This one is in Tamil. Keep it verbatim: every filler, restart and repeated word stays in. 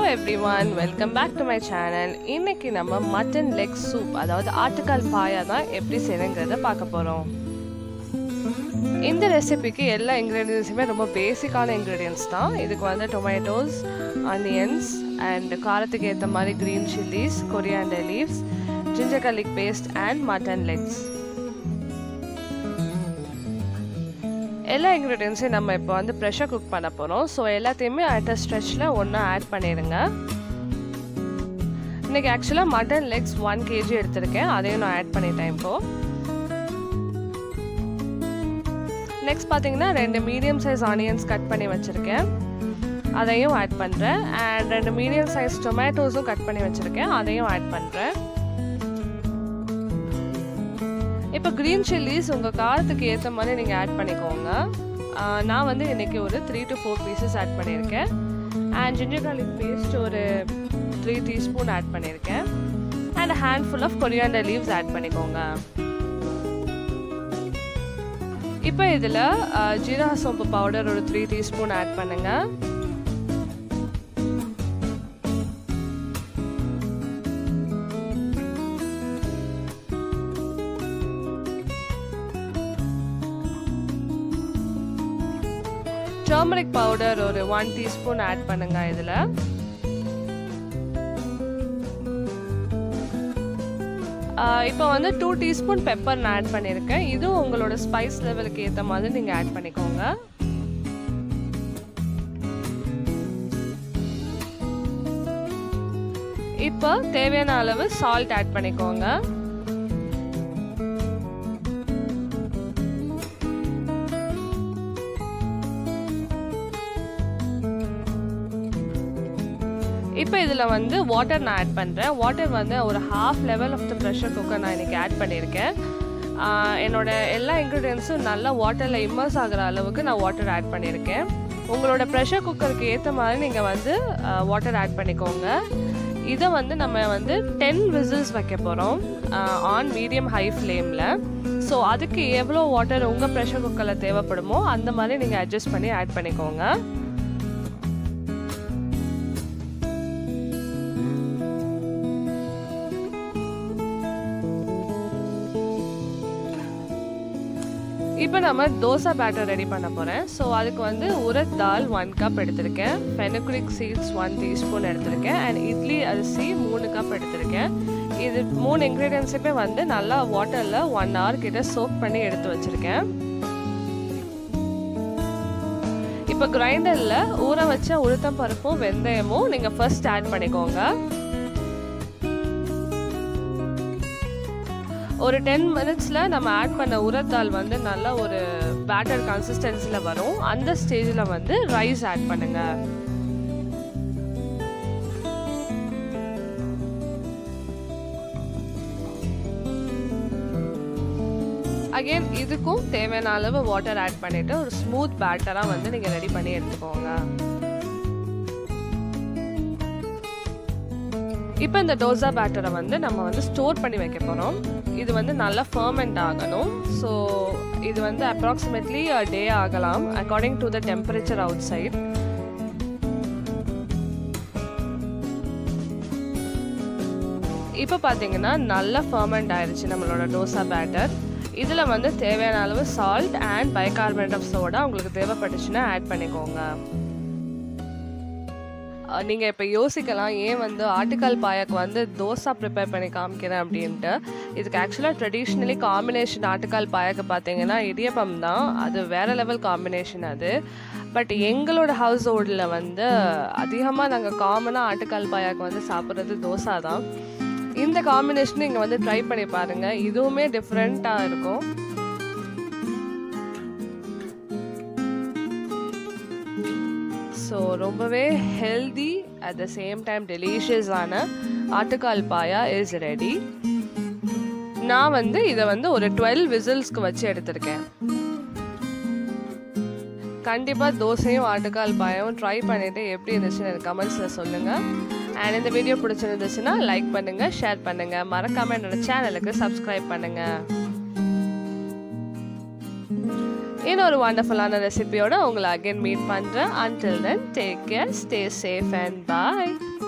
everyone, welcome back to my channel. இன்னைக்கு நம்ம மட்டன் லெக் சூப் அதாவது ஆட்டுக்கால் பாயா தான் எப்படி செய்யறங்கறத பார்க்க போறோம். இந்த ரெசிபிக்கு எல்லா இன்கிரிடியன்ட்ஸுமே ரொம்ப பேசிக்கான இன்கிரிடியன்ட்ஸ் தான். இதுக்கு வந்து டொமேட்டோஸ், ஆனியன்ஸ் அண்ட் காரத்துக்கு ஏற்ற மாதிரி green chillies, coriander leaves, ginger garlic paste and mutton legs. எல்லா இன்க்ரீடியன்ஸையும் நம்ம இப்போ வந்து ப்ரெஷர் குக் பண்ண போகிறோம். ஸோ எல்லாத்தையுமே அட் அ ஸ்ட்ரெச்சில் ஒன்றா ஆட் பண்ணிடுங்க. இன்றைக்கி ஆக்சுவலாக மட்டன் லெக்ஸ் ஒன் கேஜி எடுத்திருக்கேன், அதையும் நான் ஆட் பண்ணிட்டேன் இப்போது. நெக்ஸ்ட் பார்த்தீங்கன்னா ரெண்டு மீடியம் சைஸ் ஆனியன்ஸ் கட் பண்ணி வச்சுருக்கேன், அதையும் ஆட் பண்ணுறேன். அண்ட் ரெண்டு மீடியம் சைஸ் டொமேட்டோஸும் கட் பண்ணி வச்சுருக்கேன், அதையும் ஆட் பண்ணுறேன். இப்போ க்ரீன் சில்லிஸ் உங்கள் காரத்துக்கு ஏற்ற மாதிரி நீங்கள் ஆட் பண்ணிக்கோங்க. நான் வந்து இன்றைக்கி ஒரு three to four pieces add பண்ணியிருக்கேன். அண்ட் ஜிஞ்சர் garlic பேஸ்ட் ஒரு த்ரீ டீஸ்பூன் ஆட் பண்ணியிருக்கேன். And handful of coriander leaves add பண்ணிக்கோங்க. இப்போ இதில் ஜீரக சோம்பு பவுடர் ஒரு த்ரீ டீஸ்பூன் ஆட் பண்ணுங்கள். டர்மரிக் பவுடர் ஒரு ஒன் டீஸ்பூன் ஆட் பண்ணுங்க. இதில் இப்போ வந்து டூ டீஸ்பூன் பெப்பர் நான் ஆட் பண்ணியிருக்கேன். இதுவும் உங்களோட ஸ்பைஸ் லெவலுக்கு ஏற்ற மாதிரி நீங்கள் ஆட் பண்ணிக்கோங்க. இப்போ தேவையான அளவு சால்ட் ஆட் பண்ணிக்கோங்க. இப்போ இதில் வந்து வாட்டர் நான் ஆட் பண்ணுறேன். வாட்டர் வந்து ஒரு half level of the pressure cooker நான் இன்றைக்கி ஆட் பண்ணியிருக்கேன். என்னோட எல்லா இன்க்ரீடியன்ஸும் நல்லா வாட்டரில் இம்மர்ஸ் ஆகிற அளவுக்கு நான் வாட்டர் ஆட் பண்ணியிருக்கேன். உங்களோட ப்ரெஷர் குக்கருக்கு ஏற்ற மாதிரி நீங்கள் வந்து வாட்டர் ஆட் பண்ணிக்கோங்க. இதை வந்து நம்ம வந்து டென் விசில்ஸ் வைக்க போகிறோம் ஆன் மீடியம் ஹை ஃப்ளேமில். ஸோ அதுக்கு எவ்வளோ வாட்டர் உங்கள் ப்ரெஷர் குக்கரில் தேவைப்படுமோ அந்த மாதிரி நீங்கள் அட்ஜஸ்ட் பண்ணி ஆட் பண்ணிக்கோங்க. இப்போ நம்ம தோசை பேட்டர் ரெடி பண்ண போகிறேன். ஸோ அதுக்கு வந்து உரத் தால் ஒன் கப் எடுத்திருக்கேன், ஃபெனுக்ரிக் சீட்ஸ் ஒன் டீஸ்பூன் எடுத்திருக்கேன், அண்ட் இட்லி அரிசி மூணு கப் எடுத்திருக்கேன். இது மூணு இன்க்ரீடியன்ஸுமே வந்து நல்லா வாட்டரில் ஒன் ஹவர் கிட்ட சோக் பண்ணி எடுத்து வச்சுருக்கேன். இப்போ கிரைண்டரில் ஊற வச்ச உளுத்தம் பருப்பும் வெந்தயமும் நீங்கள் ஃபர்ஸ்ட் ஆட் பண்ணிக்கோங்க. ஒரு டென் மினிட்ஸில் நம்ம ஆட் பண்ண உரத்தால் வந்து நல்ல ஒரு பேட்டர் கன்சிஸ்டன்சியில் வரும். அந்த ஸ்டேஜில் வந்து ரைஸ் ஆட் பண்ணுங்க. அகெயின் இதுக்கும் தேவையான அளவு வாட்டர் ஆட் பண்ணிவிட்டு ஒரு ஸ்மூத் பேட்டராக வந்து நீங்கள் ரெடி பண்ணி எடுத்துக்கோங்க. இப்போ இந்த டோசா பேட்டரை வந்து நம்ம வந்து ஸ்டோர் பண்ணி வைக்க போகிறோம். இது வந்து நல்லா ஃபர்மெண்ட் ஆகணும். ஸோ இது வந்து அப்ராக்சிமேட்லி அ டே ஆகலாம் according to the temperature outside. இப்போ பார்த்தீங்கன்னா நல்லா ஃபர்மெண்ட் ஆயிடுச்சு நம்மளோட டோசா பேட்டர். இதில் வந்து தேவையான அளவு salt and bicarbonate of soda உங்களுக்கு தேவைப்பட்டுச்சுன்னா ஆட் பண்ணிக்கோங்க. நீங்கள் இப்போ யோசிக்கலாம், ஏன் வந்து ஆட்டுக்கால் பாயாக்கு வந்து தோசை ப்ரிப்பேர் பண்ணி காமிக்கிறேன் அப்படின்ட்டு. இதுக்கு ஆக்சுவலாக ட்ரெடிஷ்னலி காம்பினேஷன் ஆட்டுக்கால் பாயாக்கு பார்த்தீங்கன்னா இடியப்பம் தான், அது வேறு லெவல் காம்பினேஷன் அது. பட் எங்களோட ஹவுஸ் ஹோல்டில் வந்து அதிகமாக நாங்கள் காமனாக ஆட்டுக்கால் பாயாக்கு வந்து சாப்பிட்றது தோசை தான். இந்த காம்பினேஷன் இங்கே வந்து ட்ரை பண்ணி பாருங்கள், இதுவுமே டிஃப்ரெண்ட்டாக இருக்கும். ஸோ ரொம்பவே healthy at the same time டெலிஷியஸான ஆட்டுக்கால் பாயா இஸ் ரெடி. நான் வந்து இதை வந்து ஒரு டுவெல் விசில்ஸ்க்கு வச்சு எடுத்திருக்கேன். கண்டிப்பாக தோசையும் ஆட்டுக்கால் பாயாவும் ட்ரை பண்ணிவிட்டு எப்படி இருந்துச்சுன்னு எனக்கு கமெண்ட்ஸில் சொல்லுங்கள். அண்ட் இந்த வீடியோ பிடிச்சிருந்துச்சுன்னா லைக் பண்ணுங்கள், ஷேர் பண்ணுங்கள், மறக்காமல் என்னோடய சேனலுக்கு சப்ஸ்கிரைப் பண்ணுங்கள். இன்னொரு வண்டர்ஃபுல்லான ரெசிபியோட உங்களை அகைன் மீட் பண்ணுறேன். until then take care, stay safe and bye.